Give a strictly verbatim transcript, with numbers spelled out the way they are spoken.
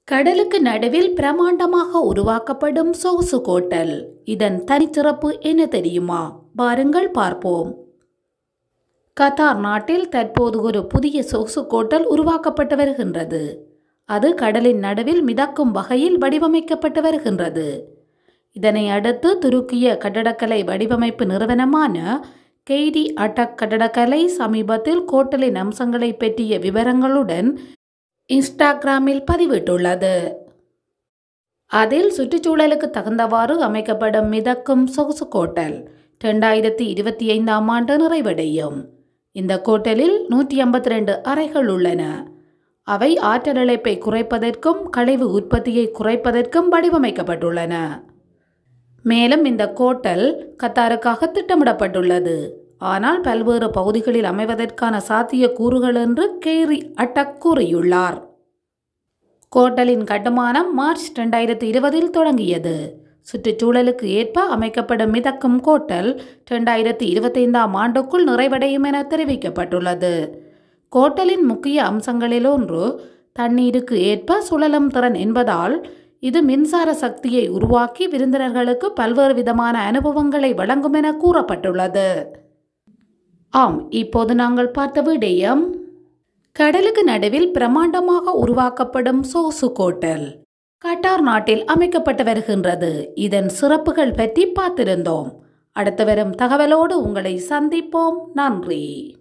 கடலுக்கு நடுவில் பிரமாண்டமாக உருவாக்கப்படும் சொகுசு கோட்டல். இதன் தனிச்சிறப்பு என்ன தெரியுமா? வாருங்கள் பார்ப்போம். கத்தார் நாட்டில் தற்போது ஒரு புதிய சொகுசு கோட்டல் உருவாக்கப்பட்டு வருகின்றது. அது கடலின் நடுவில் மிதக்கும் வகையில் வடிவமைக்கப்பட்டு வருகின்றது. இதனை அடுத்து துருக்கிய கட்டடக்கலை வடிவமைப்பு நிறுவனமான கெய்டி அட்டக் கட்டடக்கலை சமீபத்தில் கோட்டலின் அம்சங்களை பற்றிய விவரங்களுடன் இன்ஸ்டாகிராமில் பதிவிட்டுள்ளது. அதில் சுற்றுச்சூழலுக்கு தகுந்தவாறு அமைக்கப்படும் மிதக்கும் சொகுசு கோட்டல் இரண்டாயிரத்தி இருபத்தி ஐந்தாம் ஆண்டு நிறைவடையும். இந்த கோட்டலில் நூற்றி ஐம்பத்தி ரெண்டு அறைகள் உள்ளன. அவை ஆற்றல் இழப்பை குறைப்பதற்கும் கழிவு உற்பத்தியை குறைப்பதற்கும் வடிவமைக்கப்பட்டுள்ளன. மேலும் இந்த கோட்டல் கத்தாருக்காக திட்டமிடப்பட்டுள்ளது. ஆனால் பல்வேறு பகுதிகளில் அமைவதற்கான சாத்திய கூறுகள் என்று கெய்டி அட்டக் கூறியுள்ளார். கோட்டலின் கட்டுமானம் மார்ச் இரண்டாயிரத்தி இருபதில் தொடங்கியது. சுற்றுச்சூழலுக்கு ஏற்ப அமைக்கப்படும் மிதக்கும் கோட்டல் இரண்டாயிரத்தி இருபத்தைந்தாம் ஆண்டுக்குள் நிறைவடையும் என தெரிவிக்கப்பட்டுள்ளது. கோட்டலின் முக்கிய அம்சங்களில் ஒன்று தண்ணீருக்கு ஏற்ப சுழலும் திறன் என்பதால் இது மின்சார சக்தியை உருவாக்கி விருந்தினர்களுக்கு பல்வேறு விதமான அனுபவங்களை வழங்கும் என கூறப்பட்டுள்ளது. ஆம், இப்போது நாங்கள் பார்த்த விடயம் கடலுக்கு நடுவில் பிரமாண்டமாக உருவாக்கப்படும் சொகுசு கோட்டல் கட்டார் நாட்டில் அமைக்கப்பட்டு வருகின்றது. இதன் சிறப்புகள் பற்றி பார்த்திருந்தோம். அடுத்து வரும் தகவலோடு உங்களை சந்திப்போம். நன்றி.